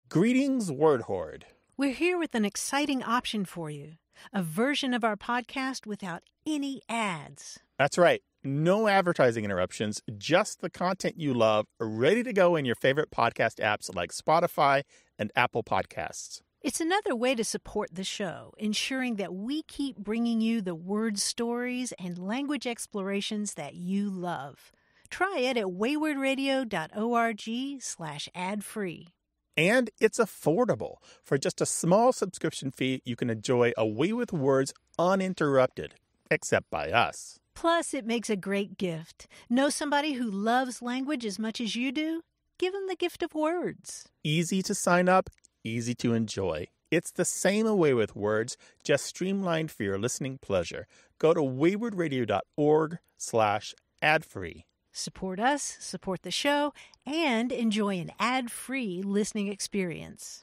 Greetings, Word Horde. We're here with an exciting option for you. A version of our podcast without any ads. That's right. No advertising interruptions, just the content you love, ready to go in your favorite podcast apps like Spotify and Apple Podcasts. It's another way to support the show, ensuring that we keep bringing you the word stories and language explorations that you love. Try it at waywardradio.org/ad-free. And it's affordable. For just a small subscription fee, you can enjoy A Way with Words uninterrupted, except by us. Plus, it makes a great gift. Know somebody who loves language as much as you do? Give them the gift of words. Easy to sign up, easy to enjoy. It's the same A Way with Words, just streamlined for your listening pleasure. Go to waywardradio.org/ad-free. Support us, support the show, and enjoy an ad-free listening experience.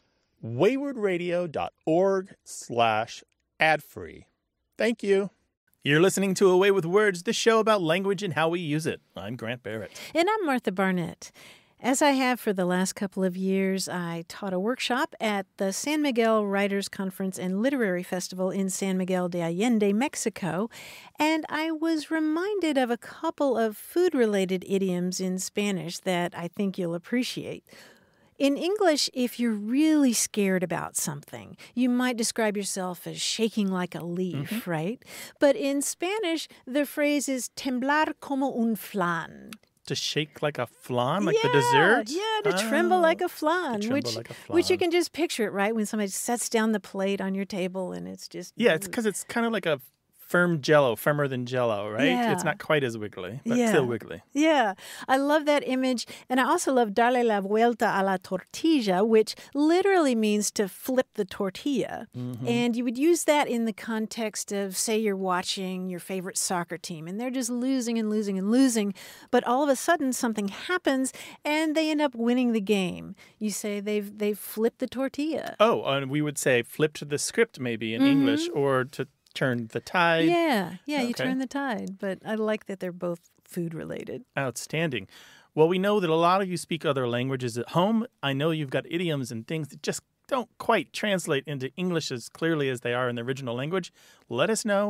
waywardradio.org/ad-free. Thank you. You're listening to A Way with Words, the show about language and how we use it. I'm Grant Barrett. And I'm Martha Barnett. As I have for the last couple of years, I taught a workshop at the San Miguel Writers Conference and Literary Festival in San Miguel de Allende, Mexico, and I was reminded of a couple of food-related idioms in Spanish that I think you'll appreciate. In English, if you're really scared about something, you might describe yourself as shaking like a leaf, right? But in Spanish, the phrase is temblar como un flan. To shake like a flan, like the dessert? Yeah, to tremble like a flan. Which you can just picture it, right? When somebody sets down the plate on your table and it's just... Yeah, it's because it's kind of like a firm jello, firmer than jello, right? Yeah. It's not quite as wiggly, but still wiggly. Yeah, I love that image. And I also love darle la vuelta a la tortilla, which literally means to flip the tortilla. And you would use that in the context of, say, you're watching your favorite soccer team, and they're just losing and losing and losing. But all of a sudden, something happens, and they end up winning the game. You say they've flipped the tortilla. Oh, and we would say flipped the script maybe in English, or to turn the tide. Yeah, Okay. you turn the tide. But I like that they're both food-related. Outstanding. Well, we know that a lot of you speak other languages at home. I know you've got idioms and things that just don't quite translate into English as clearly as they are in the original language. Let us know,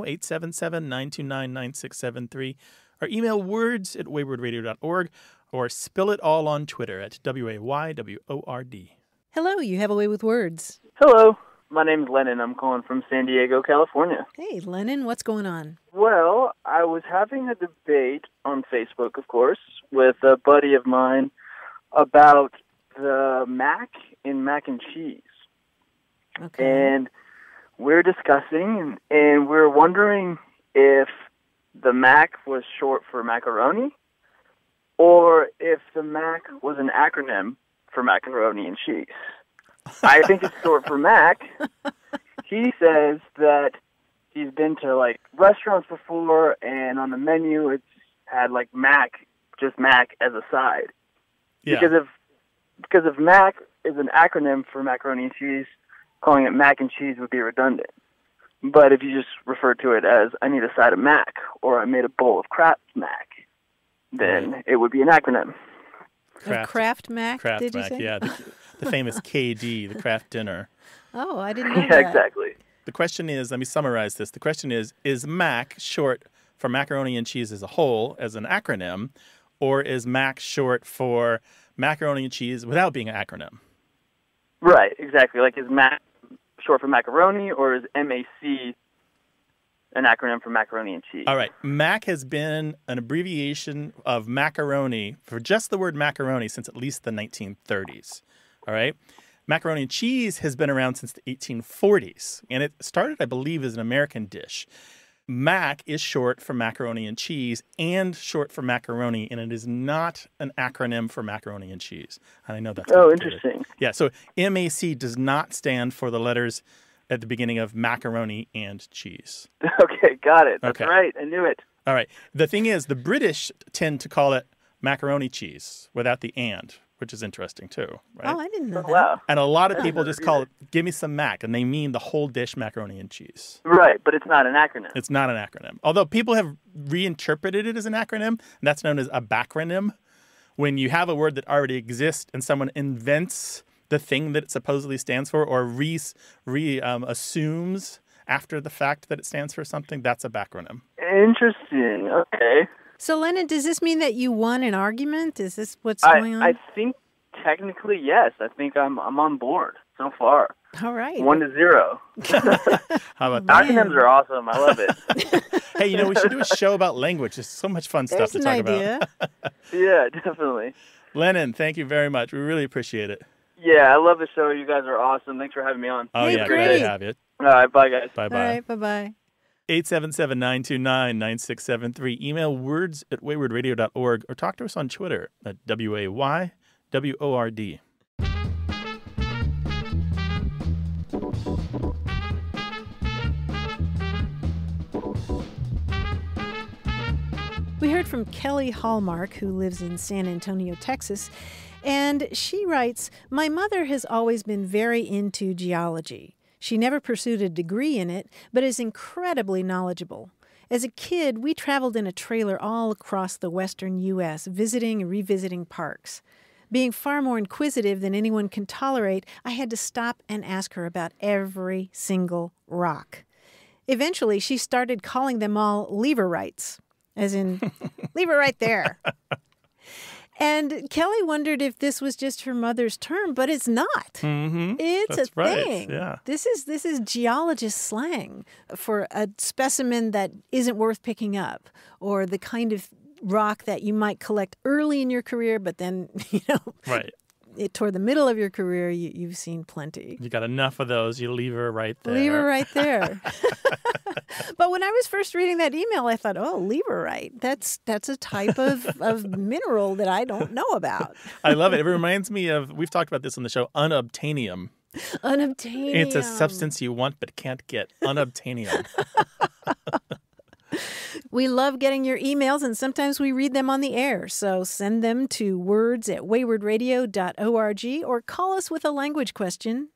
877-929-9673, or email words@waywardradio.org, or spill it all on Twitter at WAYWORD. Hello, you have a way with words. Hello, my name's Lennon. I'm calling from San Diego, California. Hey, Lennon, what's going on? Well, I was having a debate on Facebook, of course, with a buddy of mine about the mac in mac and cheese. Okay. And we're discussing, and we're wondering if the mac was short for macaroni, or if the mac was an acronym for macaroni and cheese. I think it's short for Mac. He says that he's been to like restaurants before, and on the menu it's had like Mac, just Mac as a side. Yeah. Because if Mac is an acronym for macaroni and cheese, calling it mac and cheese would be redundant. But if you just refer to it as I need a side of Mac, or I made a bowl of Kraft Mac, then it would be an acronym. Kraft Mac, did you say? Yeah, the famous KD, the Kraft dinner. Oh, I didn't know Yeah, that. exactly. The question is, let me summarize this. The question is Mac short for macaroni and cheese as a whole, as an acronym, or is Mac short for macaroni and cheese without being an acronym? Right, exactly. Like, is Mac short for macaroni, or is MAC an acronym for macaroni and cheese? All right. Mac has been an abbreviation of macaroni for just the word macaroni since at least the 1930s. All right. Macaroni and cheese has been around since the 1840s, and it started, I believe, as an American dish. Mac is short for macaroni and cheese and short for macaroni, and it is not an acronym for macaroni and cheese. And I know that's complicated. Interesting. Yeah, so MAC does not stand for the letters at the beginning of macaroni and cheese. Okay, got it. That's Okay. right. I knew it. All right. The thing is, the British tend to call it macaroni cheese without the and, which is interesting too, right? Oh, I didn't know that. Wow. And a lot of people just call it, give me some mac, and they mean the whole dish macaroni and cheese. Right, but it's not an acronym. It's not an acronym. Although people have reinterpreted it as an acronym, and that's known as a backronym. When you have a word that already exists and someone invents the thing that it supposedly stands for, or assumes after the fact that it stands for something, that's a backronym. Interesting. Okay. So, Lennon, does this mean that you won an argument? Is this what's going on? I think technically, yes. I think I'm on board so far. All right. 1-0. How about that? Acronyms are awesome. I love it. Hey, we should do a show about language. There's so much fun stuff to talk about. Yeah, definitely. Lennon, thank you very much. We really appreciate it. Yeah, I love the show. You guys are awesome. Thanks for having me on. Oh, Hey, yeah, great. great to have you. All right, bye, guys. Bye-bye. All right, bye-bye. 877-929-9673. Email words@waywardradio.org or talk to us on Twitter at WAYWORD. We heard from Kelly Hallmark, who lives in San Antonio, Texas, and she writes, "My mother has always been very into geology. She never pursued a degree in it, but is incredibly knowledgeable. As a kid, we traveled in a trailer all across the western U.S., visiting and revisiting parks. Being far more inquisitive than anyone can tolerate, I had to stop and ask her about every single rock. Eventually, she started calling them all leaverites, as in, leave it right there." And Kelly wondered if this was just her mother's term, but it's not. Mm-hmm. It's That's a right. thing. Yeah. This is geologist slang for a specimen that isn't worth picking up, or the kind of rock that you might collect early in your career, but then, Right. toward the middle of your career, you've seen plenty. You got enough of those, you leave her right there. Leave her right there. But when I was first reading that email, I thought, oh, leverite. That's a type of mineral that I don't know about. I love it. It reminds me of, we've talked about this on the show, unobtainium. Unobtainium. It's a substance you want but can't get. Unobtainium. We love getting your emails, and sometimes we read them on the air. So send them to words@waywardradio.org or call us with a language question,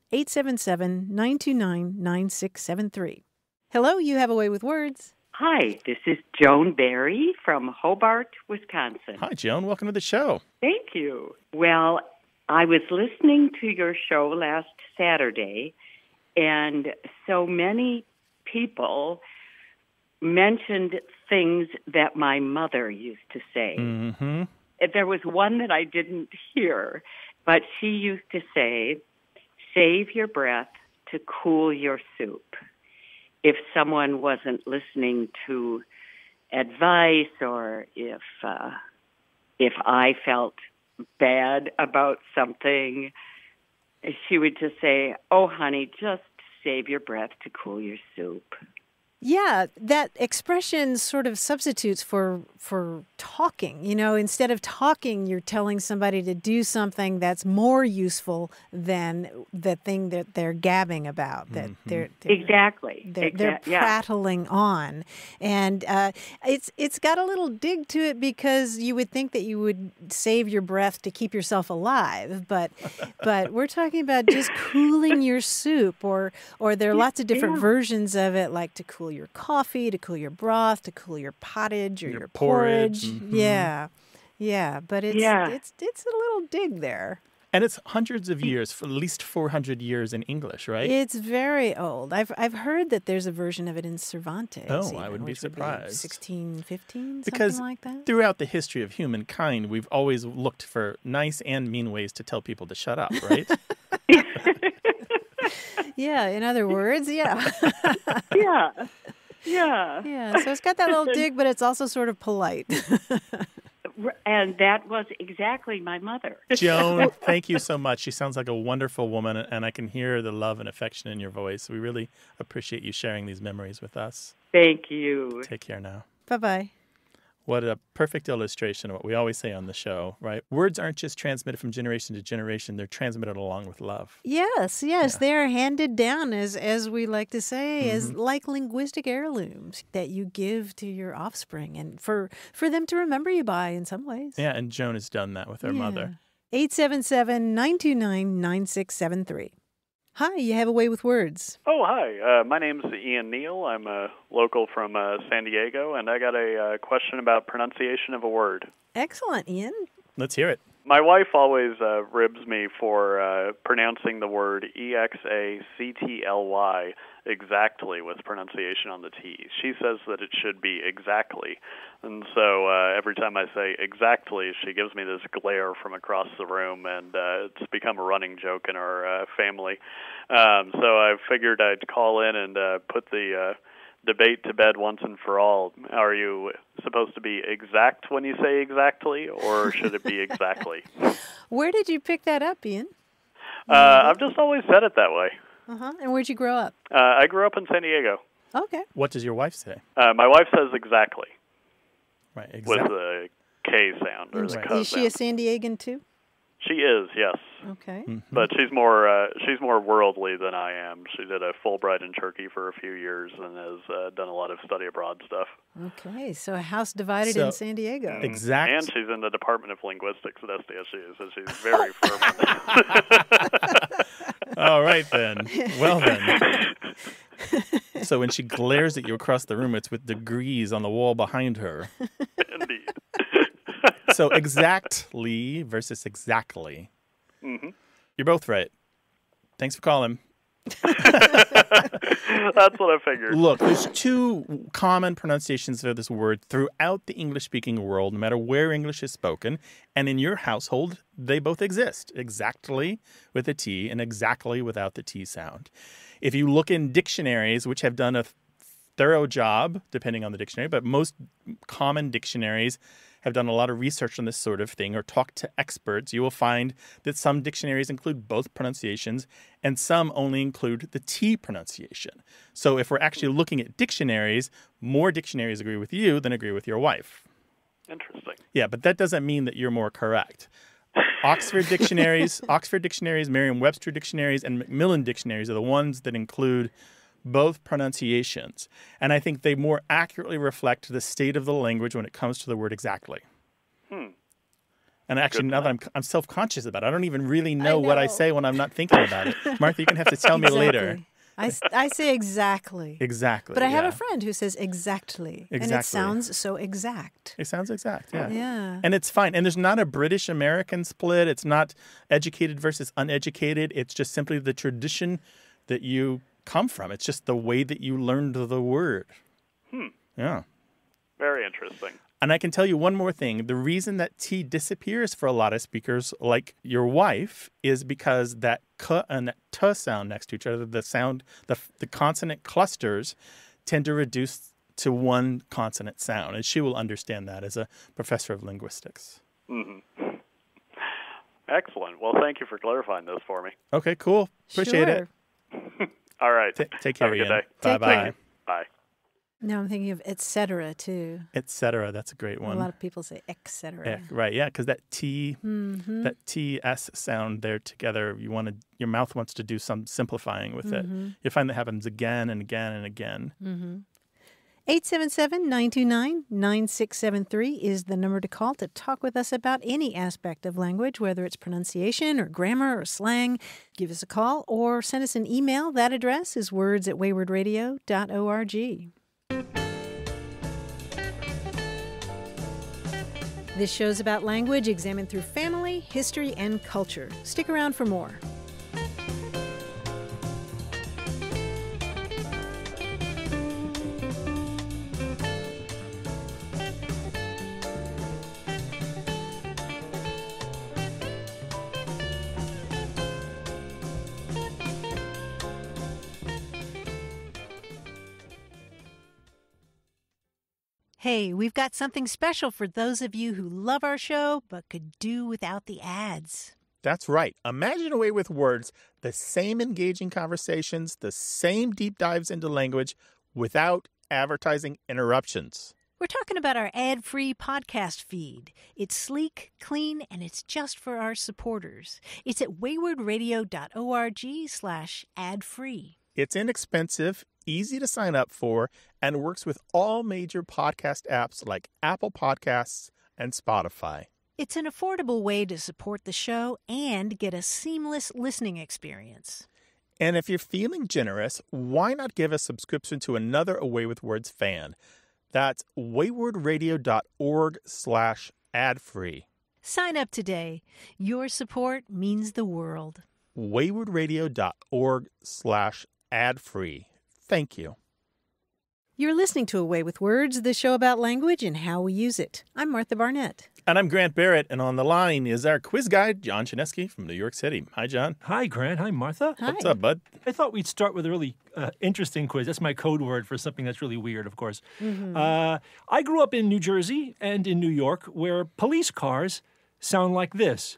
877-929-9673. Hello, you have a way with words. Hi, this is Joan Berry from Hobart, Wisconsin. Hi, Joan. Welcome to the show. Thank you. Well, I was listening to your show last Saturday, and so many people mentioned things that my mother used to say. Mm-hmm. There was one that I didn't hear, but she used to say, save your breath to cool your soup. If someone wasn't listening to advice, or if I felt bad about something, she would just say, oh, honey, just save your breath to cool your soup. Yeah, that expression sort of substitutes for talking. Instead of talking, you're telling somebody to do something that's more useful than the thing that they're gabbing about. That they're prattling on, and it's got a little dig to it, because you would think that you would save your breath to keep yourself alive, but we're talking about just cooling your soup, or there are lots of different versions of it, like to cool your coffee, to cool your broth, to cool your pottage or your porridge. Mm-hmm. Yeah, but it's a little dig there. And it's hundreds of years, for at least 400 years in English, right? It's very old. I've heard that there's a version of it in Cervantes. Oh, I wouldn't be surprised. 1615, because something like that. Throughout the history of humankind, we've always looked for nice and mean ways to tell people to shut up, right? Yeah, in other words, yeah. Yeah. So it's got that little dig, but it's also sort of polite. And that was exactly my mother. Joan, thank you so much. She sounds like a wonderful woman, and I can hear the love and affection in your voice. We really appreciate you sharing these memories with us. Thank you. Take care now. Bye-bye. What a perfect illustration of what we always say on the show, right? Words aren't just transmitted from generation to generation. They're transmitted along with love. Yes. Yeah. They are handed down, as we like to say, as like linguistic heirlooms that you give to your offspring, and for them to remember you by in some ways. Yeah, and Joan has done that with her mother. 877-929-9673. Hi, you have a way with words. Oh, hi. My name's Ian Neal. I'm a local from San Diego, and I got a question about pronunciation of a word. Excellent, Ian. Let's hear it. My wife always ribs me for pronouncing the word exactly exactly with pronunciation on the T. She says that it should be exactly. And so every time I say exactly, she gives me this glare from across the room, and it's become a running joke in our family. So I figured I'd call in and put the debate to bed once and for all. Are you supposed to be exact when you say exactly, or should it be exactly? Where did you pick that up, Ian? I've just always said it that way. Uh-huh. And where'd you grow up? I grew up in San Diego. Okay. What does your wife say? My wife says exactly. Right, With the K sound or the Right. K Is she a San Diegan too? She is, yes. Okay. Mm-hmm. But she's more worldly than I am. She did a Fulbright in Turkey for a few years and has done a lot of study abroad stuff. Okay, so a house divided in San Diego. Exact. And she's in the Department of Linguistics at SDSU, so she's very firm on that. All right, then. Well, then. So when she glares at you across the room, it's with degrees on the wall behind her. Indeed. So exactly versus exactly. Mm-hmm. You're both right. Thanks for calling. That's what I figured. Look, there's two common pronunciations of this word throughout the English-speaking world, no matter where English is spoken. And in your household, they both exist. Exactly with a T and exactly without the T sound. If you look in dictionaries, which have done a thorough job, depending on the dictionary, but most common dictionaries have done a lot of research on this sort of thing or talked to experts, you will find that some dictionaries include both pronunciations and some only include the T pronunciation. So if we're actually looking at dictionaries, more dictionaries agree with you than agree with your wife. Interesting. Yeah, but that doesn't mean that you're more correct. Oxford dictionaries, Merriam-Webster dictionaries, and Macmillan dictionaries are the ones that include both pronunciations. And I think they more accurately reflect the state of the language when it comes to the word exactly. And actually, now that I'm self-conscious about it, I don't even really know what I say when I'm not thinking about it. Martha, you're going to have to tell me later. I say exactly. Exactly. But I have a friend who says exactly. And it Exactly. sounds so exact. It sounds exact, yeah. Yeah. And it's fine. And there's not a British-American split. It's not educated versus uneducated. It's just simply the tradition that you come from. It's just the way that you learned the word. Yeah. Very interesting. And I can tell you one more thing. The reason that T disappears for a lot of speakers like your wife is because that K and that T sound next to each other, the sound, the consonant clusters tend to reduce to one consonant sound. And she will understand that as a professor of linguistics. Mm-hmm. Excellent. Well, thank you for clarifying this for me. Okay, cool. Appreciate it. All right. Take care, Have a good Ian. day. Bye-bye. Bye. Now I'm thinking of et cetera, too. Et cetera. That's a great one. A lot of people say et cetera. Right, yeah, because that T, that TS sound there together, your mouth wants to do some simplifying with it. You find that happens again and again and again. 877-929-9673 is the number to call to talk with us about any aspect of language, whether it's pronunciation or grammar or slang. Give us a call or send us an email. That address is words@waywardradio.org. This show's about language examined through family, history, and culture. Stick around for more. Hey, we've got something special for those of you who love our show but could do without the ads. That's right. Imagine a way with words, the same engaging conversations, the same deep dives into language without advertising interruptions. We're talking about our ad-free podcast feed. It's sleek, clean, and it's just for our supporters. It's at waywardradio.org/ad-free. It's inexpensive, easy to sign up for, and works with all major podcast apps like Apple Podcasts and Spotify. It's an affordable way to support the show and get a seamless listening experience. And if you're feeling generous, why not give a subscription to another Away with Words fan? That's waywardradio.org/ad-free. Sign up today. Your support means the world. waywardradio.org/ad-free. Thank you. You're listening to Away with Words, the show about language and how we use it. I'm Martha Barnett. And I'm Grant Barrett, and on the line is our quiz guy, John Chinesky from New York City. Hi, John. Hi, Grant. Hi, Martha. Hi. What's up, bud? I thought we'd start with a really interesting quiz. That's my code word for something that's really weird, of course. Mm-hmm. I grew up in New Jersey and in New York, where police cars sound like this.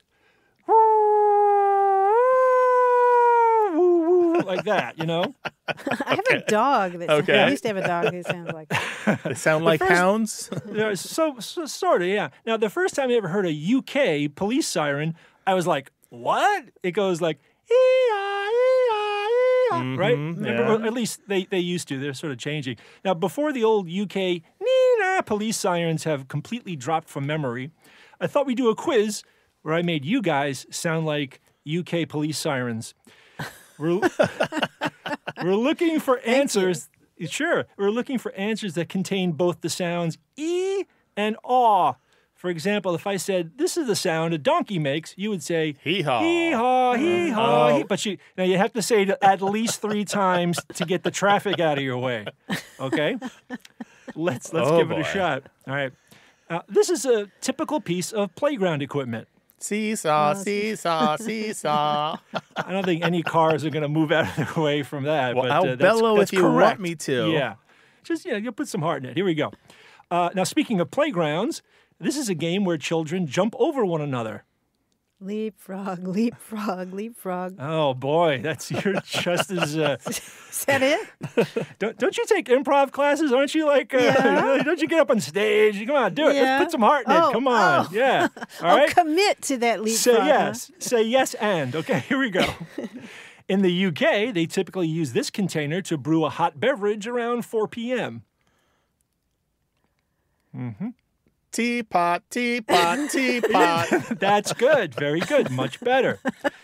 Like that, you know? I have a dog that sounds, I used to have a dog who sounds like that. They sound like hounds? Yeah, so sort of, yeah. Now, the first time I ever heard a UK police siren, I was like, what? It goes like, ee-ah, ee-ah, ee-ah, right? Remember, or at least they used to. They're sort of changing. Now, before the old UK nee-nah police sirens have completely dropped from memory, I thought we'd do a quiz where I made you guys sound like UK police sirens. We're looking for answers. Sure. We're looking for answers that contain both the sounds E and aw. For example, if I said, this is the sound a donkey makes, you would say, hee-haw. Hee-haw, hee-haw. Oh. But you have to say it at least 3 times to get the traffic out of your way. Okay? Let's give it a shot. All right. This is a typical piece of playground equipment. Seesaw, seesaw, seesaw. I don't think any cars are going to move out of their way from that. Well, but, I'll bellow that's if you correct. want me to. Yeah. Just, you'll put some heart in it. Here we go. Now, speaking of playgrounds, this is a game where children jump over one another. Leapfrog, leapfrog, leapfrog. Oh, boy. You're just as... Is that it? Don't you take improv classes? Aren't you like... Don't you get up on stage? Come on, do it. Yeah. Let's put some heart in it. Come on. Yeah. All right? Commit to that leapfrog. Say yes. Say yes and. Okay, here we go. In the UK, they typically use this container to brew a hot beverage around 4 p.m. Mm-hmm. Teapot, teapot, teapot. That's good. Very good. Much better.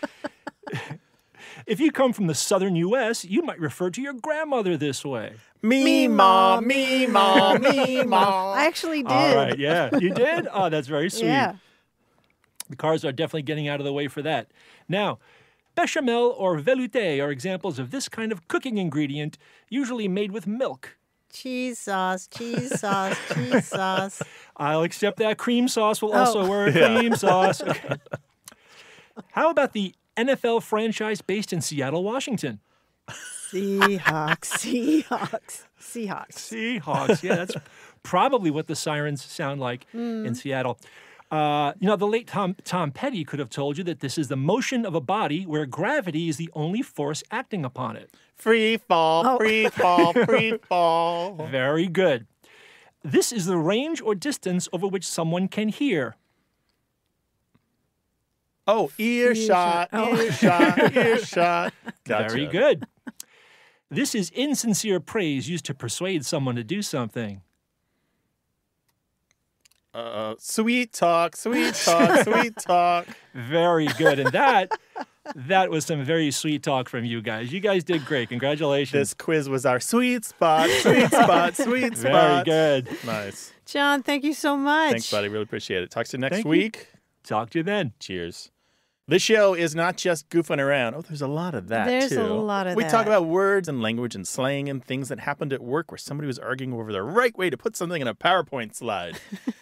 If you come from the southern U.S., you might refer to your grandmother this way. Me-maw, me-maw, me-maw. I actually did. All right, yeah. You did? Oh, that's very sweet. Yeah. The cars are definitely getting out of the way for that. Now, bechamel or velouté are examples of this kind of cooking ingredient, usually made with milk. Cheese sauce, cheese sauce, cheese sauce. I'll accept that. Cream sauce will also work. Cream sauce. Okay. How about the NFL franchise based in Seattle, Washington? Seahawks, Seahawks, Seahawks. Seahawks. Yeah, that's probably what the sirens sound like in Seattle. The late Tom Petty could have told you that this is the motion of a body where gravity is the only force acting upon it. Free fall, free fall, free fall. Very good. This is the range or distance over which someone can hear. Oh, earshot, earshot, earshot. Gotcha. Very good. This is insincere praise used to persuade someone to do something. Sweet talk, sweet talk, sweet talk. Very good. And that was some very sweet talk from you guys. You guys did great. Congratulations. This quiz was our sweet spot, sweet spot, sweet Very spot. good. Nice. John, thank you so much. Thanks, buddy. Really appreciate it. Talk to you next Thank you. week. Talk to you then. Cheers. This show is not just goofing around. Oh, there's a lot of that, There's too. a lot of we that. talk about words and language and slang and things that happened at work where somebody was arguing over the right way to put something in a PowerPoint slide.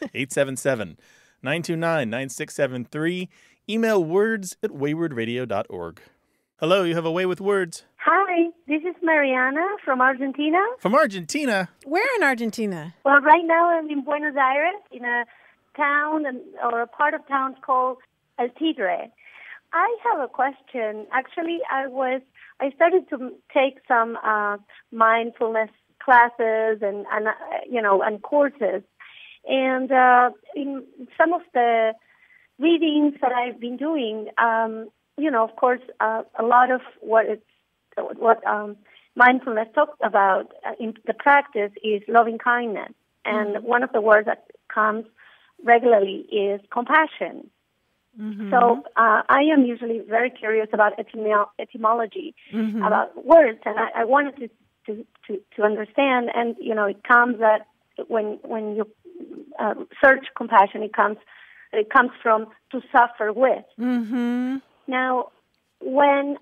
877-929-9673. Email words@waywardradio.org. Hello, you have a way with words. Hi, this is Mariana from Argentina. From Argentina? Where in Argentina? Well, right now I'm in Buenos Aires, in a town or a part of town called El Tigre. I have a question. Actually, I started to take some mindfulness classes and courses. And in some of the readings that I've been doing, of course, a lot of what mindfulness talks about in the practice is loving kindness. And one of the words that comes regularly is compassion. Mm-hmm. So I am usually very curious about etymology, about words, and I wanted to understand. And it comes that when you search compassion, it comes It comes from to suffer with. Mm-hmm. Now, when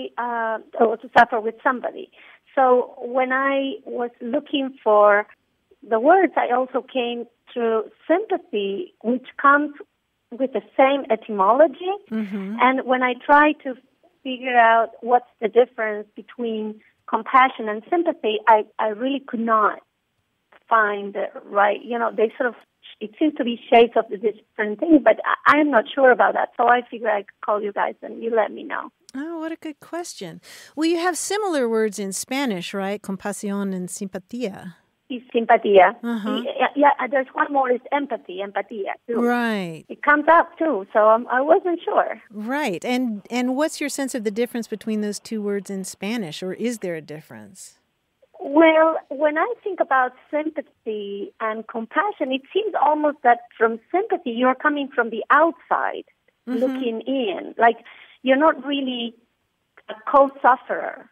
or to suffer with somebody. So when I was looking for the words, I also came to sympathy, which comes with the same etymology. Mm-hmm. And when I try to figure out what's the difference between compassion and sympathy, I really could not find the right, they sort of, it seems to be shades of the different things, but I'm not sure about that. So I figured I could call you guys and you let me know. Oh, what a good question. Well, you have similar words in Spanish, right? Compasión and simpatía. Simpatía. Uh-huh. Yeah, there's one more, is empathy, empatía, too. Right. It comes up, too, so I wasn't sure. Right. And what's your sense of the difference between those two words in Spanish, or is there a difference? Well, when I think about sympathy and compassion, it seems almost that from sympathy, you're coming from the outside, looking in. Like, you're not really a co-sufferer,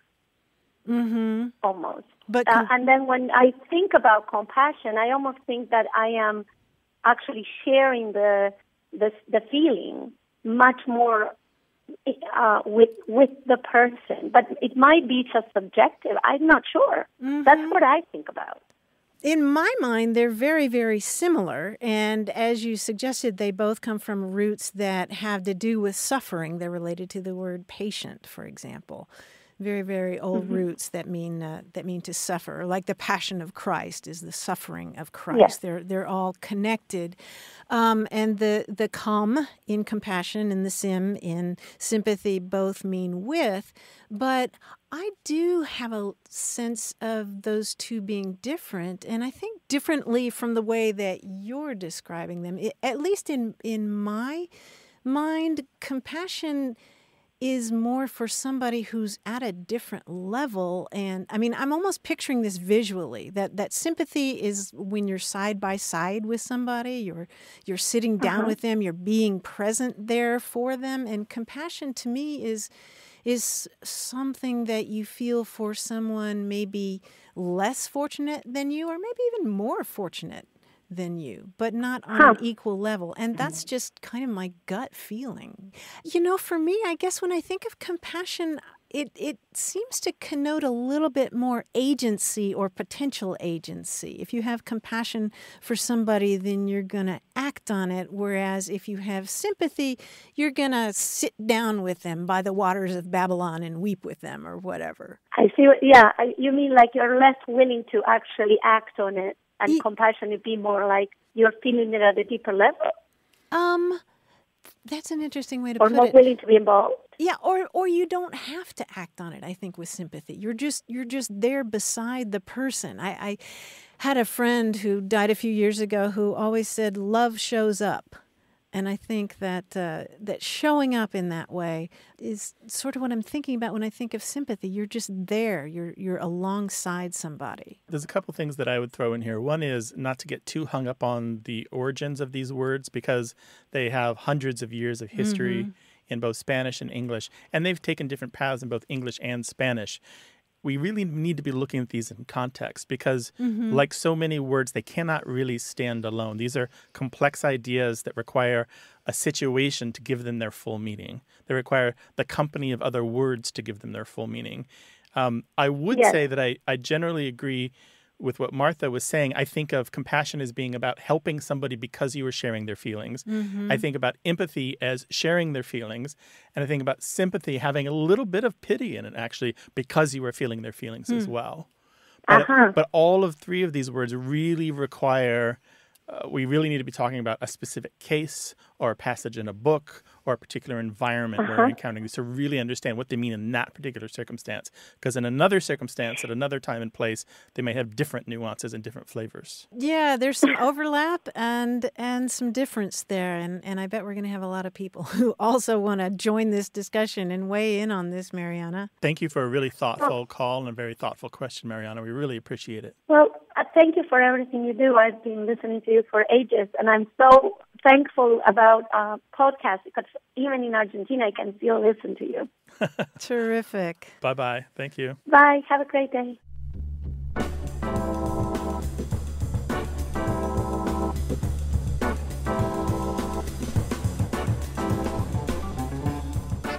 almost. But and then when I think about compassion, I almost think that I am actually sharing the feeling much more with the person. But it might be just subjective. I'm not sure. That's what I think about. In my mind, they're very, very similar. And as you suggested, they both come from roots that have to do with suffering. They're related to the word patient, for example. Very, very old roots that mean to suffer. Like the Passion of Christ is the suffering of Christ. Yes. They're all connected. And the com in compassion and the sim in sympathy both mean with. But I do have a sense of those two being different, and I think differently from the way that you're describing them. At least in my mind, compassion is more for somebody who's at a different level. And I mean, I'm almost picturing this visually, that sympathy is when you're side by side with somebody, you're sitting down with them, you're being present there for them. And compassion to me is something that you feel for someone maybe less fortunate than you, or maybe even more fortunate than you, but not on an equal level. And that's just kind of my gut feeling. For me, I guess when I think of compassion, it seems to connote a little bit more agency or potential agency. If you have compassion for somebody, then you're going to act on it. Whereas if you have sympathy, you're going to sit down with them by the waters of Babylon and weep with them or whatever. I see. You mean like you're less willing to actually act on it, and compassion would be more like you're feeling it at a deeper level? That's an interesting way to put it. Or not willing to be involved? Yeah, or you don't have to act on it, I think, with sympathy. You're just there beside the person. I had a friend who died a few years ago who always said, love shows up. And I think that that showing up in that way is sort of what I'm thinking about when I think of sympathy. You're just there. You're alongside somebody. There's a couple things that I would throw in here. One is not to get too hung up on the origins of these words, because they have hundreds of years of history in both Spanish and English, and they've taken different paths in both English and Spanish. We really need to be looking at these in context, because like so many words, they cannot really stand alone. These are complex ideas that require a situation to give them their full meaning. They require the company of other words to give them their full meaning. I would say that I generally agree with what Martha was saying. I think of compassion as being about helping somebody because you are sharing their feelings. I think about empathy as sharing their feelings. And I think about sympathy having a little bit of pity in it, actually, because you are feeling their feelings as well. But all of three of these words really require, we really need to be talking about a specific case or a passage in a book or a particular environment where we're encountering these to really understand what they mean in that particular circumstance. Because in another circumstance, at another time and place, they may have different nuances and different flavors. Yeah, there's some overlap and some difference there. And I bet we're going to have a lot of people who also want to join this discussion and weigh in on this, Mariana. Thank you for a really thoughtful call and a very thoughtful question, Mariana. We really appreciate it. Well, thank you for everything you do. I've been listening to you for ages, and I'm so thankful about podcasts, because even in Argentina, I can still listen to you. Terrific. Bye-bye. Thank you. Bye. Have a great day.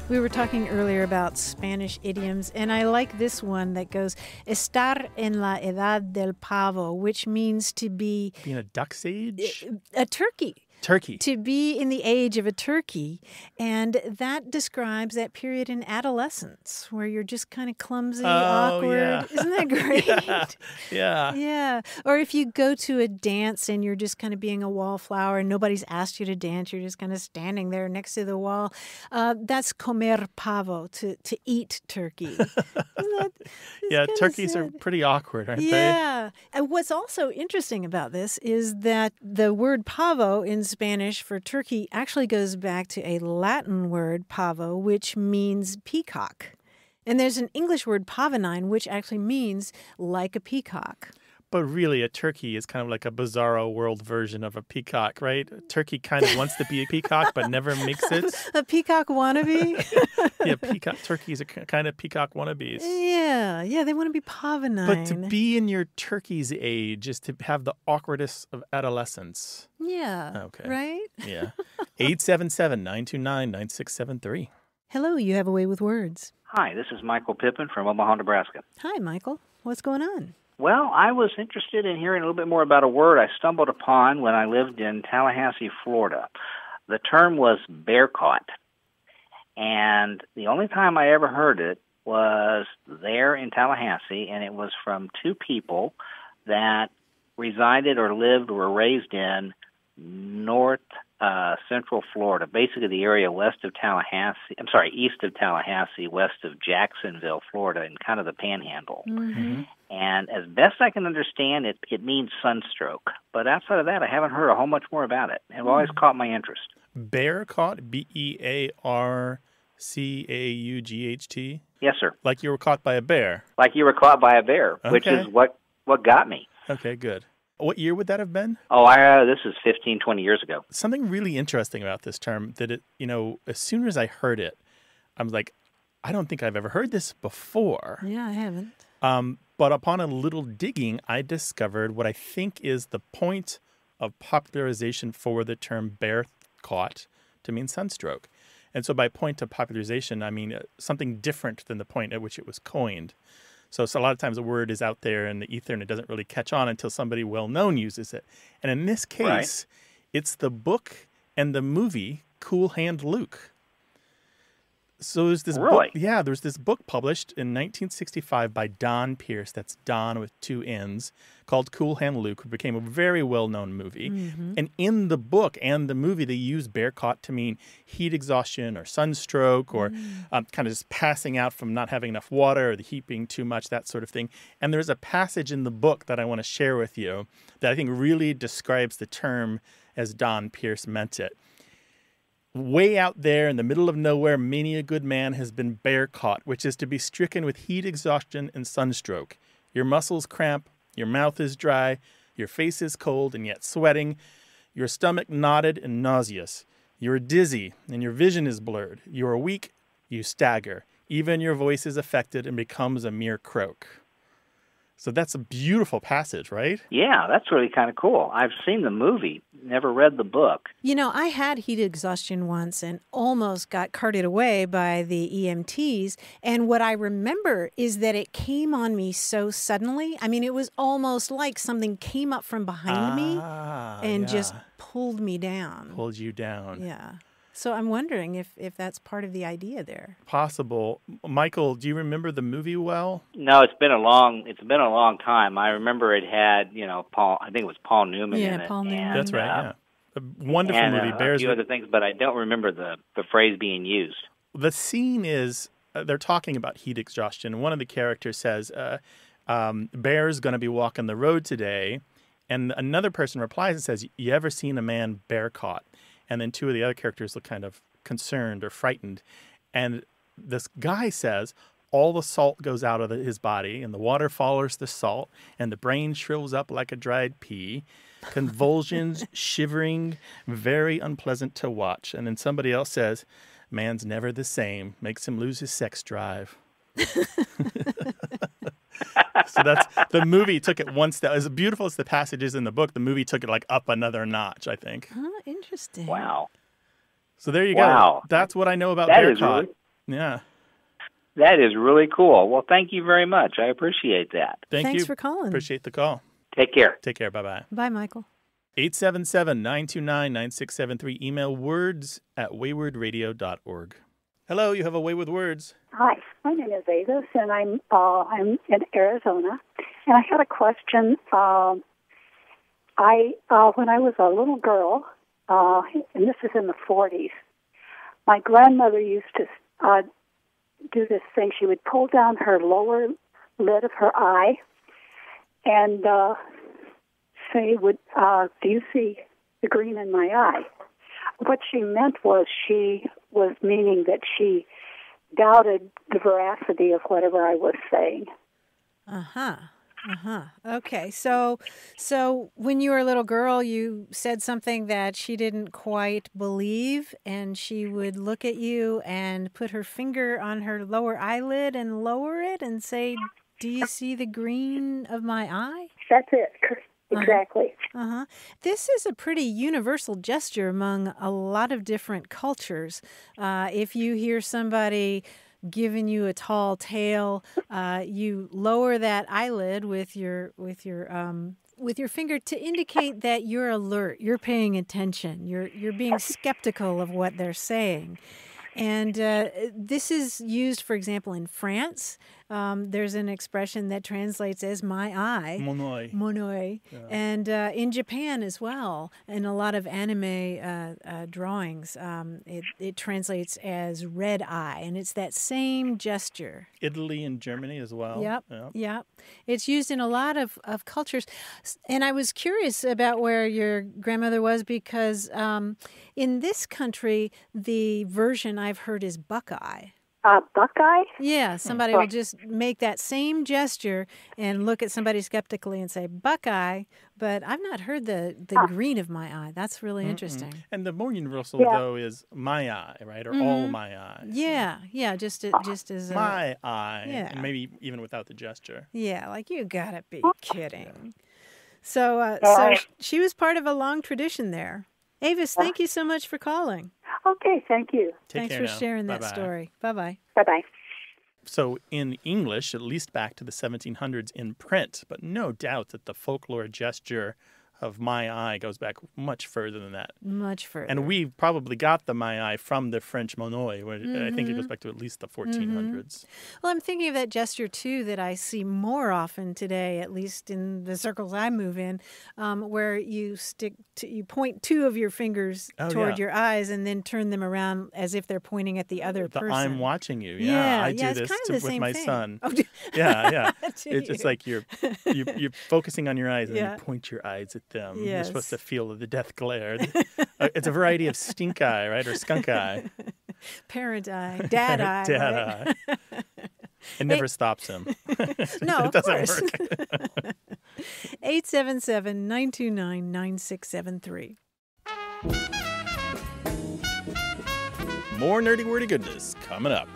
We were talking earlier about Spanish idioms, and I like this one that goes, estar en la edad del pavo, which means to be... Being a duck's age? A turkey. Turkey. To be in the age of a turkey. And that describes that period in adolescence where you're just kind of clumsy, awkward. Yeah. Isn't that great? Yeah. Yeah. Or if you go to a dance and you're just kind of being a wallflower and nobody's asked you to dance, you're just kind of standing there next to the wall. That's comer pavo, to eat turkey. Turkeys are pretty awkward, aren't they? Yeah. And what's also interesting about this is that the word pavo in Spanish for turkey actually goes back to a Latin word, pavo, which means peacock. And there's an English word, pavonine, which actually means like a peacock. But really, a turkey is kind of like a bizarro world version of a peacock, right? A turkey kind of wants to be a peacock, but never makes it. A peacock wannabe? Peacock turkeys are kind of peacock wannabes. Yeah, they want to be pavonine. But to be in your turkey's age is to have the awkwardness of adolescence. Yeah. Okay. Right? Yeah. 877-929-9673. Hello, you have a way with words. Hi, this is Michael Pippin from Omaha, Nebraska. Hi, Michael. What's going on? Well, I was interested in hearing a little bit more about a word I stumbled upon when I lived in Tallahassee, Florida. The term was bear caught. And the only time I ever heard it was there in Tallahassee, and it was from two people that resided or lived or were raised in north central Florida, basically the area east of Tallahassee, west of Jacksonville, Florida, and kind of the panhandle. Mm-hmm. And as best I can understand it, it means sunstroke. But outside of that, I haven't heard a whole much more about it. It always caught my interest. Bear caught? B-E-A-R-C-A-U-G-H-T? Yes, sir. Like you were caught by a bear? Like you were caught by a bear, which is what got me. Okay, good. What year would that have been? Oh, this is 15, 20 years ago. Something really interesting about this term that as soon as I heard it, I was like, I don't think I've ever heard this before. Yeah, I haven't. But upon a little digging, I discovered what I think is the point of popularization for the term bear caught to mean sunstroke. And so by point of popularization, I mean something different than the point at which it was coined. So a lot of times a word is out there in the ether and it doesn't really catch on until somebody well-known uses it. And in this case, It's the book and the movie Cool Hand Luke. So there's this book. Yeah, there's this book published in 1965 by Don Pierce. That's Don with two N's, called Cool Hand Luke, which became a very well-known movie. Mm-hmm. And in the book and the movie, they use bear caught to mean heat exhaustion or sunstroke or kind of just passing out from not having enough water or the heat being too much, that sort of thing. And there's a passage in the book that I want to share with you that I think really describes the term as Don Pierce meant it. Way out there in the middle of nowhere, many a good man has been bear caught, which is to be stricken with heat exhaustion and sunstroke. Your muscles cramp, your mouth is dry, your face is cold and yet sweating, your stomach knotted and nauseous. You are dizzy and your vision is blurred. You are weak, you stagger. Even your voice is affected and becomes a mere croak. So that's a beautiful passage, right? Yeah, that's really kind of cool. I've seen the movie, never read the book. You know, I had heat exhaustion once and almost got carted away by the EMTs. And what I remember is that it came on me so suddenly. I mean, it was almost like something came up from behind me and just pulled me down. Pulled you down. Yeah. So I'm wondering if that's part of the idea there. Possible. Michael, do you remember the movie well? No, it's been a long time. I remember it had, Paul. I think it was Paul Newman in it. Yeah, Paul Newman. That's right. Yeah, a wonderful movie. A few other things, but I don't remember the phrase being used. The scene is they're talking about heat exhaustion, and one of the characters says, "Bear's going to be walking the road today," and another person replies and says, "You ever seen a man bear caught?" And then two of the other characters look kind of concerned or frightened. And this guy says, all the salt goes out of his body, and the water follows the salt, and the brain shrivels up like a dried pea. Convulsions, shivering, very unpleasant to watch. And then somebody else says, man's never the same, makes him lose his sex drive. So that's the movie took it one step. As beautiful as the passages in the book, the movie took it like up another notch, I think. Oh, interesting. Wow. So there you go. That's what I know about bear caught. Yeah. That is really cool. Well, thank you very much. I appreciate that. Thanks Thanks for calling. Appreciate the call. Take care. Take care. Bye-bye. Bye, Michael. 877-929-9673. Email words@waywardradio.org. Hello, you have a way with words. Hi, my name is Avis, and I'm in Arizona. And I had a question. When I was a little girl, and this is in the 40s, my grandmother used to do this thing. She would pull down her lower lid of her eye and say, "Do you see the green in my eye?" What she meant was she was meaning that she doubted the veracity of whatever I was saying. Okay, so when you were a little girl, you said something that she didn't quite believe, and she would look at you and put her finger on her lower eyelid and lower it and say, "Do you see the green of my eye?" That's it. Exactly. This is a pretty universal gesture among a lot of different cultures. If you hear somebody giving you a tall tale, you lower that eyelid with your finger to indicate that you're alert, you're paying attention, you're being skeptical of what they're saying. And this is used, for example, in France. There's an expression that translates as "my eye," Mon oeil. mon oeil. Yeah. And in Japan as well, in a lot of anime drawings, it translates as "red eye," and it's that same gesture. Italy and Germany as well. Yep. It's used in a lot of cultures. And I was curious about where your grandmother was because in this country, the version I've heard is Buckeye. Buckeye? Yeah, somebody will just make that same gesture and look at somebody skeptically and say, "Buckeye," but I've not heard the green of my eye. That's really interesting. And the more universal, though, is "my eye," right? Or "all my eyes." Yeah, just as my eye. Yeah. And maybe even without the gesture. Yeah, like you gotta be kidding. So she was part of a long tradition there. Avis, thank you so much for calling. Okay, thank you. Thanks for sharing that story. Bye-bye. Bye-bye. So in English, at least back to the 1700s in print, but no doubt that the folklore gesture of "my eye" goes back much further than that. Much further. And we probably got the "my eye" from the French mon oeil, where I think it goes back to at least the 1400s. Well, I'm thinking of that gesture, too, that I see more often today, at least in the circles I move in, where you point two of your fingers toward your eyes and then turn them around as if they're pointing at the other person. I'm watching you. Yeah, I do this with my son. Oh, yeah. It's like you're focusing on your eyes and then you point your eyes at them. Yes. You're supposed to feel the death glare. It's a variety of stink eye, right? Or skunk eye. Parent eye. Dad eye. Dad eye. It never stops him. No, it doesn't work. 877-929-9673. More nerdy wordy goodness coming up.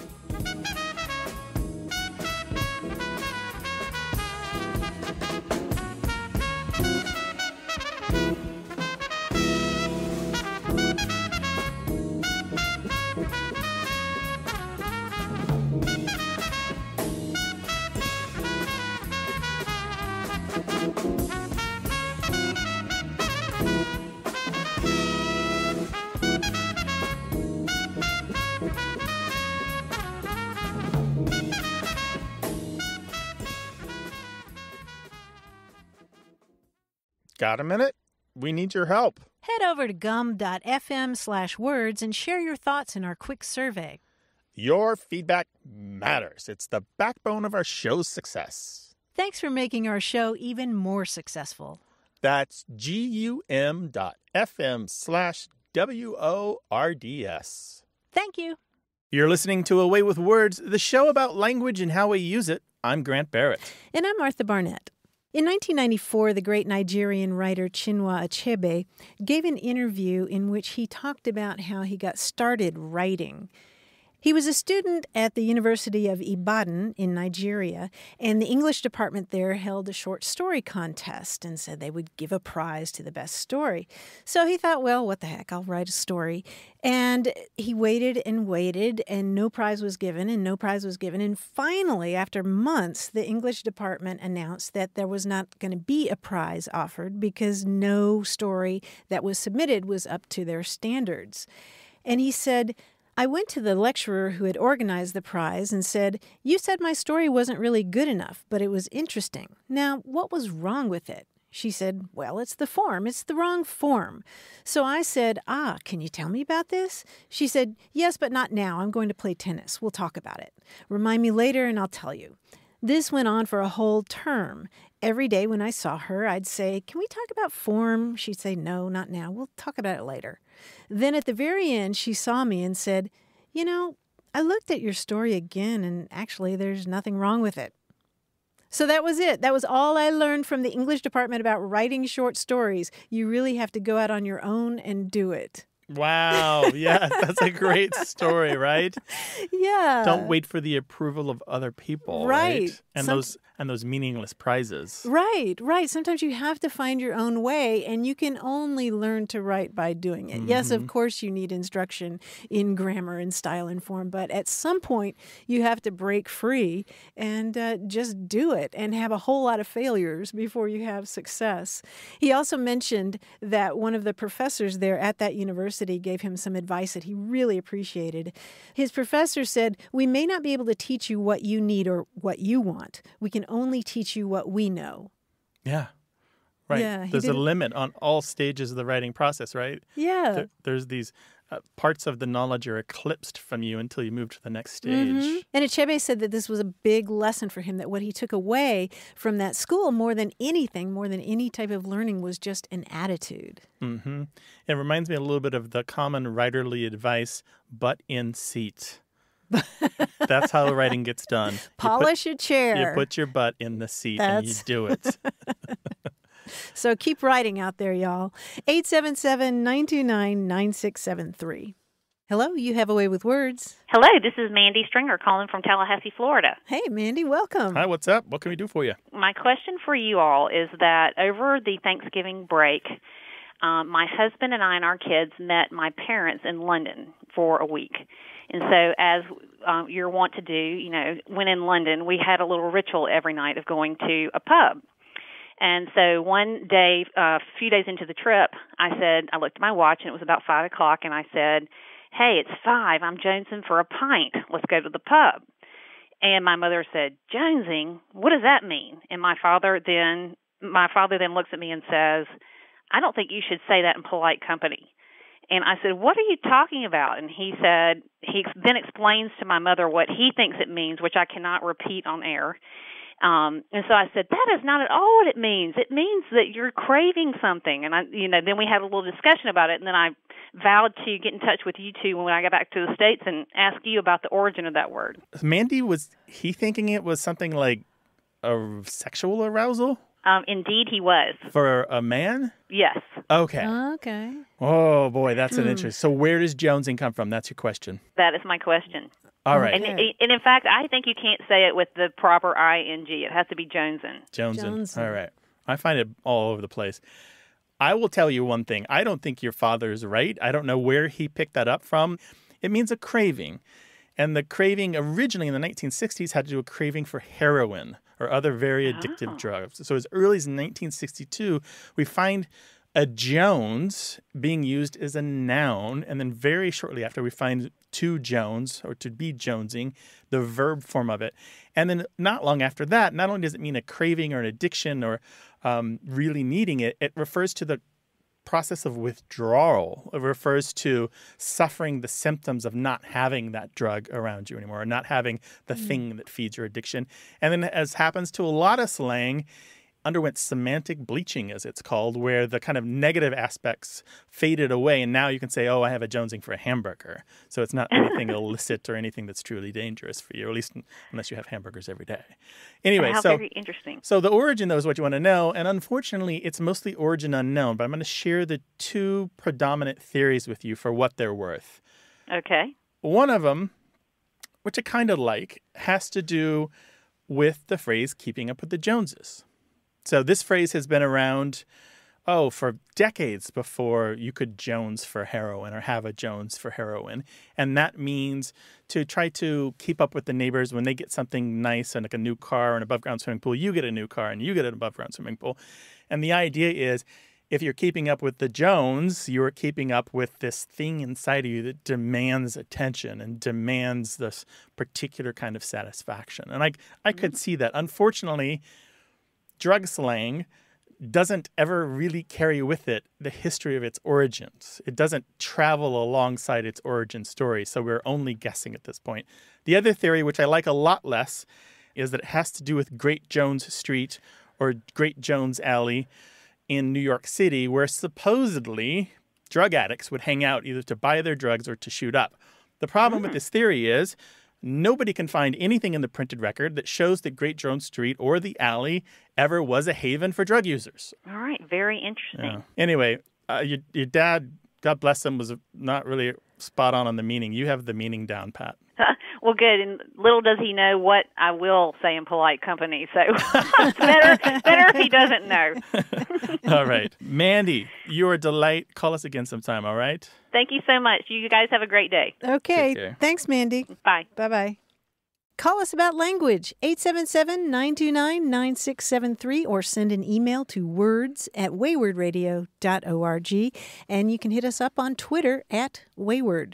Got a minute? We need your help. Head over to gum.fm/words and share your thoughts in our quick survey. Your feedback matters. It's the backbone of our show's success. Thanks for making our show even more successful. That's gum.fm/WORDS. Thank you. You're listening to A Way with Words, the show about language and how we use it. I'm Grant Barrett. And I'm Martha Barnett. In 1994, the great Nigerian writer Chinua Achebe gave an interview in which he talked about how he got started writing. He was a student at the University of Ibadan in Nigeria, and the English department there held a short story contest and said they would give a prize to the best story. So he thought, well, what the heck, I'll write a story. And he waited, and no prize was given, and no prize was given. And finally, after months, the English department announced that there was not going to be a prize offered because no story that was submitted was up to their standards. And he said, I went to the lecturer who had organized the prize and said, you said my story wasn't really good enough, but it was interesting. Now, what was wrong with it? She said, well, it's the form. It's the wrong form. So I said, can you tell me about this? She said, yes, but not now. I'm going to play tennis. We'll talk about it. Remind me later and I'll tell you. This went on for a whole term. Every day when I saw her, I'd say, can we talk about form? She'd say, no, not now. We'll talk about it later. Then at the very end, she saw me and said, you know, I looked at your story again, and actually there's nothing wrong with it. So that was it. That was all I learned from the English department about writing short stories. You really have to go out on your own and do it. Wow. Yeah, that's a great story, right? Yeah. Don't wait for the approval of other people, right? And those meaningless prizes. Right. Sometimes you have to find your own way, and you can only learn to write by doing it. Mm-hmm. Yes, of course, you need instruction in grammar and style and form, but at some point, you have to break free and just do it and have a whole lot of failures before you have success. He also mentioned that one of the professors there at that university gave him some advice that he really appreciated. His professor said, we may not be able to teach you what you need or what you want. We can only teach you what we know. Yeah. Right. Yeah, there's a limit on all stages of the writing process, right? Yeah. There's these parts of the knowledge are eclipsed from you until you move to the next stage. Mm-hmm. And Achebe said that this was a big lesson for him, that what he took away from that school more than anything, more than any type of learning, was just an attitude. Mm-hmm. It reminds me a little bit of the common writerly advice, butt in seat. That's how writing gets done. Polish your chair. You put your butt in the seat and you do it. So keep writing out there, y'all. 877-929-9673. Hello, you have a way with words. Hello, this is Mandy Stringer calling from Tallahassee, Florida. Hey, Mandy, welcome. Hi, what's up? What can we do for you? My question for you all is that over the Thanksgiving break, my husband and I and our kids met my parents in London for a week. And so as you're wont to do, you know, when in London, we had a little ritual every night of going to a pub. And so one day, a few days into the trip, I looked at my watch, and it was about 5 o'clock, and I said, hey, it's 5. I'm jonesing for a pint. Let's go to the pub. And my mother said, jonesing? What does that mean? And my father then looks at me and says, I don't think you should say that in polite company. And I said, what are you talking about? And he said, he then explains to my mother what he thinks it means, which I cannot repeat on air. And so I said, that is not at all what it means. It means that you're craving something. And then we had a little discussion about it. And then I vowed to get in touch with you two when I got back to the States and ask you about the origin of that word. Mandy, was he thinking it was something like a sexual arousal? Indeed, he was. For a man? Yes. Okay. Okay. Oh, boy, that's an interest. So where does jonesing come from? That's your question. That is my question. All right. And in fact, I think you can't say it with the proper ing. It has to be jonesing. Jonesing. All right. I find it all over the place. I will tell you one thing. I don't think your father is right. I don't know where he picked that up from. It means a craving. And the craving originally in the 1960s had to do with craving for heroin or other very addictive drugs. So as early as 1962, we find a Jones being used as a noun, and then very shortly after we find to Jones, or to be jonesing, the verb form of it. And then not long after that, not only does it mean a craving or an addiction or really needing it, it refers to the process of withdrawal. It refers to suffering the symptoms of not having that drug around you anymore, or not having the thing that feeds your addiction. And then, as happens to a lot of slang, underwent semantic bleaching, as it's called, where the kind of negative aspects faded away, and now you can say, oh, I have a jonesing for a hamburger. So it's not anything illicit or anything that's truly dangerous for you, or at least unless you have hamburgers every day. Anyway, How very interesting. So the origin, though, is what you want to know, and unfortunately, it's mostly origin unknown, but I'm going to share the two predominant theories with you for what they're worth. Okay. One of them which I kind of like, has to do with the phrase keeping up with the Joneses. So this phrase has been around, for decades before you could Jones for heroin or have a Jones for heroin. And that means to try to keep up with the neighbors when they get something nice and like a new car or an above-ground swimming pool, you get a new car and you get an above-ground swimming pool. And the idea is if you're keeping up with the Jones, you're keeping up with this thing inside of you that demands attention and demands this particular kind of satisfaction. And I could see that. Unfortunately, drug slang doesn't ever really carry with it the history of its origins. It doesn't travel alongside its origin story, so we're only guessing at this point. The other theory, which I like a lot less, is that it has to do with Great Jones Street or Great Jones Alley in New York City, where supposedly drug addicts would hang out either to buy their drugs or to shoot up. The problem with this theory is nobody can find anything in the printed record that shows that Great Jones Street or the alley ever was a haven for drug users. All right. Very interesting. Yeah. Anyway, your dad, God bless him, was not really spot on the meaning. You have the meaning down, Pat. Well, good. And little does he know what I will say in polite company. So better if he doesn't know. All right. Mandy, you're a delight. Call us again sometime, all right? Thank you so much. You guys have a great day. Okay. Thanks, Mandy. Bye. Bye-bye. Call us about language, 877-929-9673, or send an email to words@waywardradio.org. And you can hit us up on Twitter @wayward.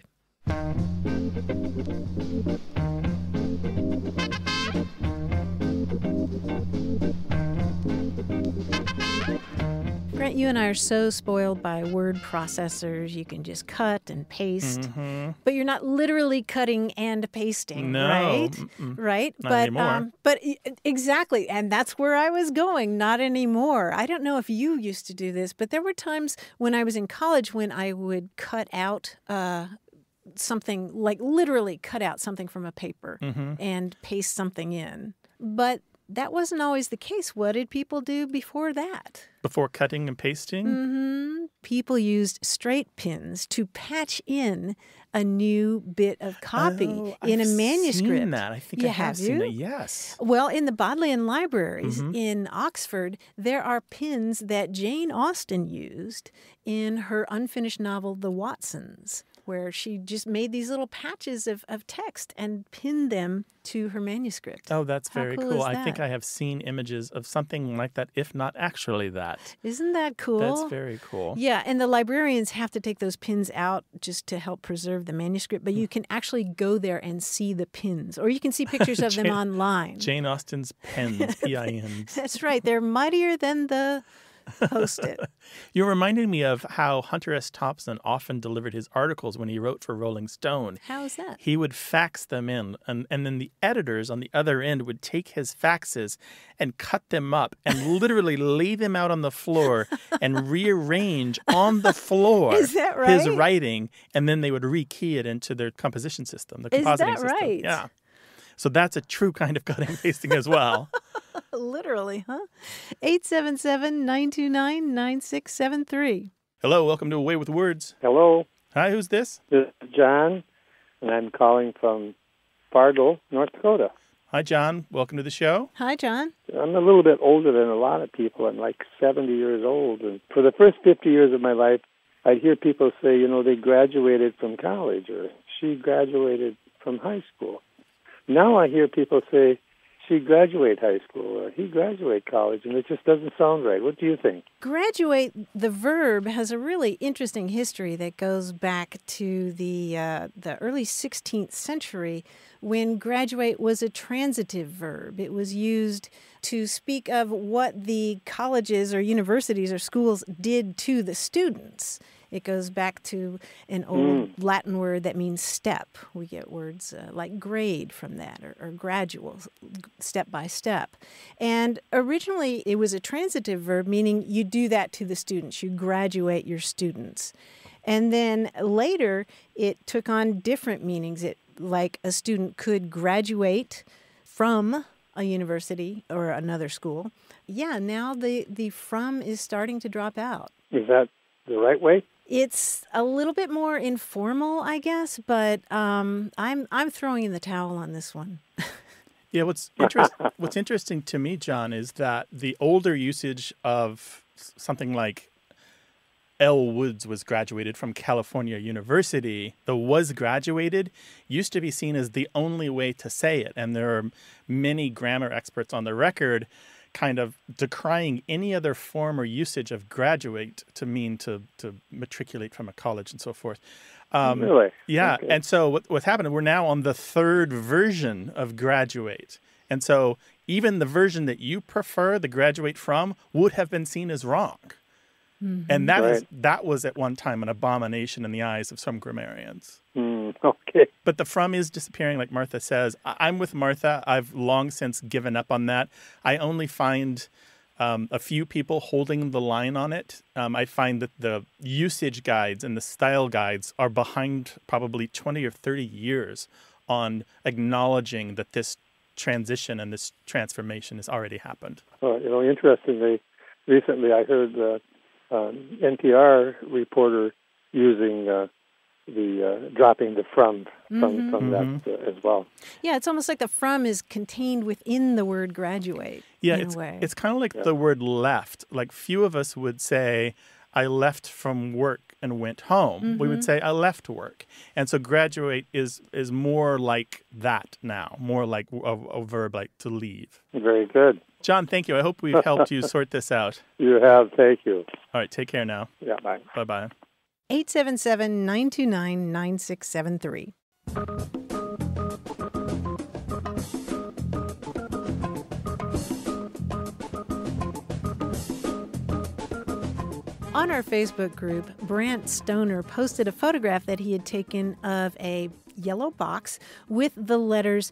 Grant, you and I are so spoiled by word processors. You can just cut and paste, but you're not literally cutting and pasting, right? Right? Not anymore. But exactly, and that's where I was going. Not anymore. I don't know if you used to do this, but there were times when I was in college when I would cut out something, like literally cut out something from a paper and paste something in. But that wasn't always the case. What did people do before that? Before cutting and pasting? People used straight pins to patch in a new bit of copy in a manuscript. I've seen that. I think I have seen that, yes. Well, in the Bodleian Libraries in Oxford, there are pins that Jane Austen used in her unfinished novel, The Watsons, where she just made these little patches of text and pinned them to her manuscript. Oh, that's very cool. I I think I have seen images of something like that, if not actually that. Isn't that cool? That's very cool. Yeah, and the librarians have to take those pins out just to help preserve the manuscript, but you can actually go there and see the pins, or you can see pictures of them online. Jane Austen's pens, P-I-N. That's right. They're mightier than the Post-it. You're reminding me of how Hunter S. Thompson often delivered his articles when he wrote for Rolling Stone. How is that? He would fax them in, and then the editors on the other end would take his faxes and cut them up and literally lay them out on the floor and rearrange on the floor Is that right? his writing, and then they would rekey it into their composition system, the compositing system. Is that right? Yeah. So that's a true kind of cutting and pasting as well. Literally, huh? 877-929-9673. Hello, welcome to Away with Words. Hello. Hi, who's this? This is John, and I'm calling from Fargo, North Dakota. Hi, John. Welcome to the show. Hi, John. I'm a little bit older than a lot of people. I'm like 70 years old. And for the first 50 years of my life, I'd hear people say, you know, they graduated from college or she graduated from high school. Now I hear people say, she graduated high school or he graduated college, and it just doesn't sound right. What do you think? Graduate, the verb, has a really interesting history that goes back to the early 16th century when graduate was a transitive verb. It was used to speak of what the colleges or universities or schools did to the students. It goes back to an old Latin word that means step. We get words like grade from that, or gradual, step by step. And originally it was a transitive verb, meaning you do that to the students. You graduate your students. And then later it took on different meanings. Like a student could graduate from a university or another school. Yeah, now the from is starting to drop out. Is that the right way? It's a little bit more informal, I guess, but I'm throwing in the towel on this one. Yeah, what's interesting to me, John, is that the older usage of something like L. Woods was graduated from California University, the was graduated used to be seen as the only way to say it. And there are many grammar experts on the record kind of decrying any other form or usage of graduate to mean to matriculate from a college and so forth. Really? Yeah. Okay. And so what's happened, we're now on the third version of graduate. And so even the version that you prefer, the graduate from, would have been seen as wrong. Mm-hmm. And that was at one time an abomination in the eyes of some grammarians. Okay. But the from is disappearing, like Martha says. I'm with Martha. I've long since given up on that. I only find a few people holding the line on it. I find that the usage guides and the style guides are behind probably 20 or 30 years on acknowledging that this transition and this transformation has already happened. Well, interestingly, recently I heard NPR reporter using the dropping the from that as well. Yeah, it's almost like the from is contained within the word graduate. Yeah, in a way. It's kind of like the word left. Like few of us would say, I left from work and went home. Mm-hmm. We would say, I left work. And so graduate is more like that now, more like a verb like to leave. Very good. John, thank you. I hope we've helped you sort this out. You have. Thank you. All right. Take care now. Yeah, bye. Bye-bye. 877-929-9673. On our Facebook group, Brant Stoner posted a photograph that he had taken of a yellow box with the letters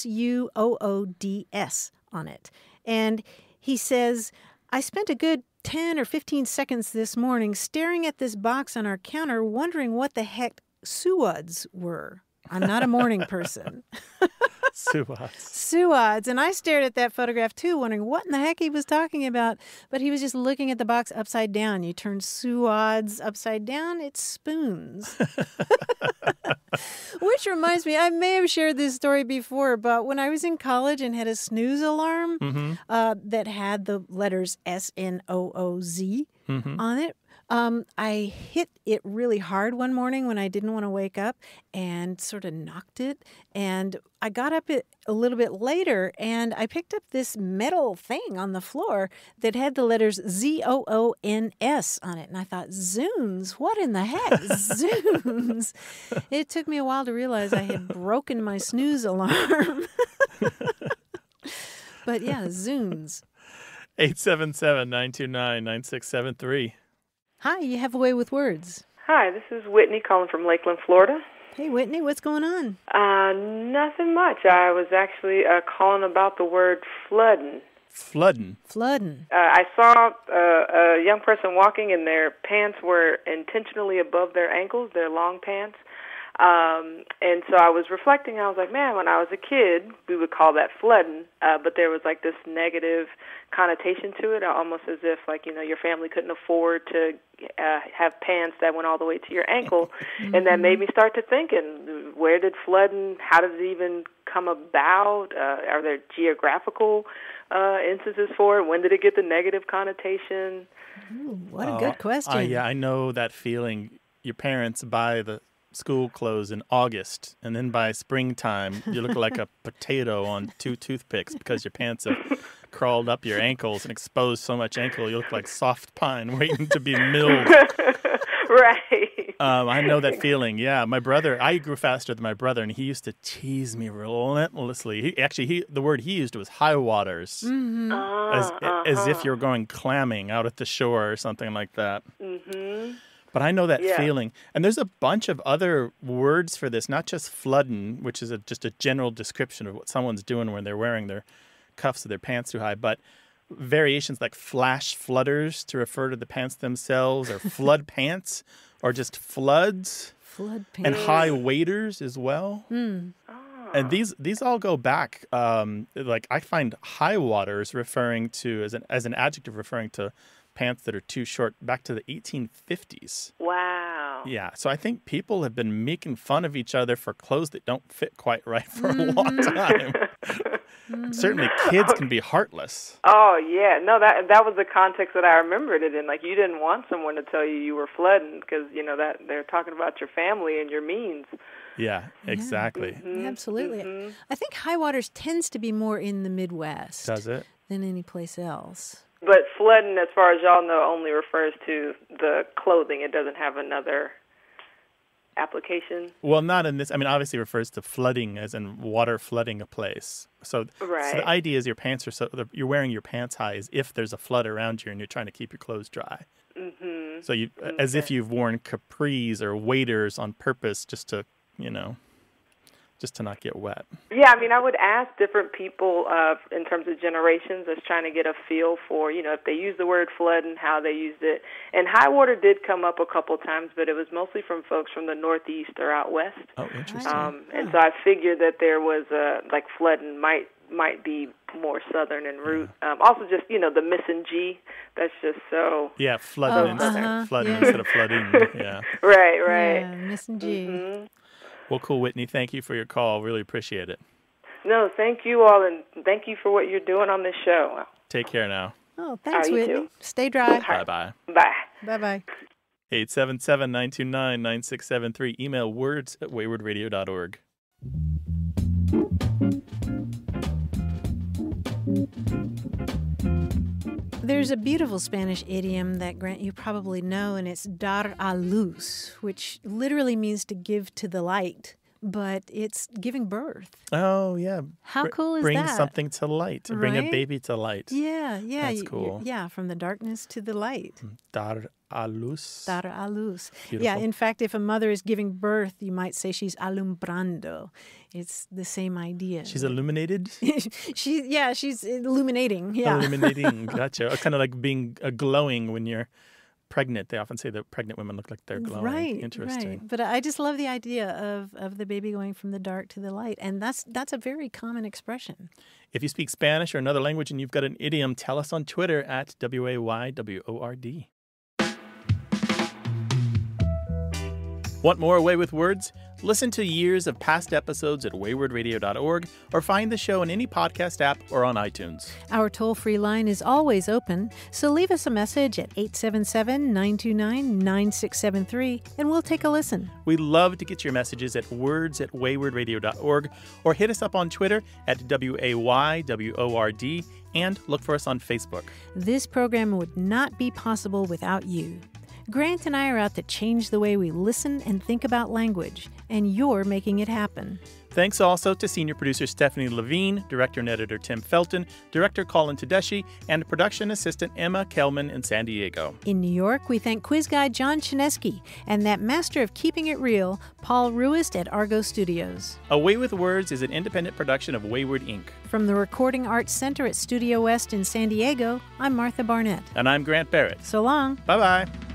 SUOODS on it. And he says, I spent a good 10 or 15 seconds this morning staring at this box on our counter, wondering what the heck suods were. I'm not a morning person. Suods. And I stared at that photograph too, wondering what in the heck he was talking about. But he was just looking at the box upside down. You turn suods upside down, it's spoons. Which reminds me, I may have shared this story before, but when I was in college and had a snooze alarm that had the letters SNOOZ on it, I hit it really hard one morning when I didn't want to wake up and sort of knocked it. And I got up a little bit later and I picked up this metal thing on the floor that had the letters ZOONS on it. And I thought, Zoons, what in the heck? Zoons. It took me a while to realize I had broken my snooze alarm. But yeah, Zoons. 877-929-9673. Hi, you have a way with words. Hi, this is Whitney calling from Lakeland, Florida. Hey, Whitney, what's going on? Nothing much. I was actually calling about the word flooding. Flooding? Flooding. I saw a young person walking and their pants were intentionally above their ankles, their long pants. And so I was reflecting, I was like, man, when I was a kid, we would call that flooding, but there was like this negative connotation to it, almost as if like, you know, your family couldn't afford to have pants that went all the way to your ankle. And that made me start to thinking, where did flooding, how did it even come about? Are there geographical instances for it? When did it get the negative connotation? Ooh, what a good question. Yeah, I know that feeling. Your parents buy the school clothes in August, and then by springtime, you look like a potato on two toothpicks because your pants have crawled up your ankles and exposed so much ankle, you look like soft pine waiting to be milled. Right. I know that feeling. Yeah, my brother, I grew faster than my brother, and he used to tease me relentlessly. The word he used was high waters, as if you're going clamming out at the shore or something like that. Mm-hmm. But I know that feeling. And there's a bunch of other words for this, not just flooding, which is just a general description of what someone's doing when they're wearing their cuffs of their pants too high, but variations like flash flutters to refer to the pants themselves, or flood pants, or just floods. Flood pants. And high waders as well. Mm. And these all go back. Like I find high waters referring to as an adjective referring to pants that are too short back to the 1850s. Wow. Yeah, so I think people have been making fun of each other for clothes that don't fit quite right for a long time. Certainly kids can be heartless. Oh, yeah. No, that was the context that I remembered it in. Like, you didn't want someone to tell you were flooding because, that they're talking about your family and your means. Yeah, exactly. Mm-hmm. Absolutely. Mm-hmm. I think high waters tends to be more in the Midwest. Does it? Than any place else. But flooding, as far as y'all know, only refers to the clothing. It doesn't have another application. Well, not in this. I mean, obviously it refers to flooding as in water flooding a place. So the idea is your pants are you're wearing your pants high as if there's a flood around you and you're trying to keep your clothes dry. Mm-hmm. So as if you've worn capris or waders on purpose just to, just to not get wet. Yeah, I mean, I would ask different people in terms of generations that's trying to get a feel for, if they use the word flood and how they used it. And high water did come up a couple times, but it was mostly from folks from the Northeast or out west. Oh, interesting. And so I figured that there was flooding might be more southern en route. Also just, the missing G, that's just so... Yeah, flooding, flooding instead of flooding. Yeah. Right. Yeah, missing G. Mm-hmm. Well, cool, Whitney. Thank you for your call. Really appreciate it. No, thank you all, and thank you for what you're doing on this show. Take care now. Oh, thanks, you Whitney. too. Stay dry. Bye-bye. Bye. Bye-bye. 877-929-9673. Email words@waywardradio.org. There's a beautiful Spanish idiom that, Grant, you probably know, and it's dar a luz, which literally means to give to the light, but it's giving birth. Oh, yeah. How cool is bring that? Bring something to light. Right? Bring a baby to light. Yeah. That's cool. Yeah, from the darkness to the light. Dar a luz. Dar a luz. Beautiful. Yeah, in fact, if a mother is giving birth, you might say she's alumbrando. It's the same idea. She's illuminated? She's illuminating. Yeah. Illuminating, gotcha. Kind of like being glowing when you're pregnant. They often say that pregnant women look like they're glowing. Right. Interesting. Right. But I just love the idea of the baby going from the dark to the light. And that's a very common expression. If you speak Spanish or another language and you've got an idiom, tell us on Twitter at WAYWORD. Want more Away with Words? Listen to years of past episodes at waywardradio.org or find the show in any podcast app or on iTunes. Our toll-free line is always open, so leave us a message at 877-929-9673 and we'll take a listen. We love to get your messages at words@waywardradio.org or hit us up on Twitter at WAYWORD and look for us on Facebook. This program would not be possible without you. Grant and I are out to change the way we listen and think about language, and you're making it happen. Thanks also to senior producer Stephanie Levine, director and editor Tim Felton, director Colin Tedeschi, and production assistant Emma Kelman in San Diego. In New York, we thank quiz guy John Chinesky and that master of keeping it real, Paul Ruist at Argo Studios. Away with Words is an independent production of Wayward Inc. From the Recording Arts Center at Studio West in San Diego, I'm Martha Barnett. And I'm Grant Barrett. So long. Bye-bye.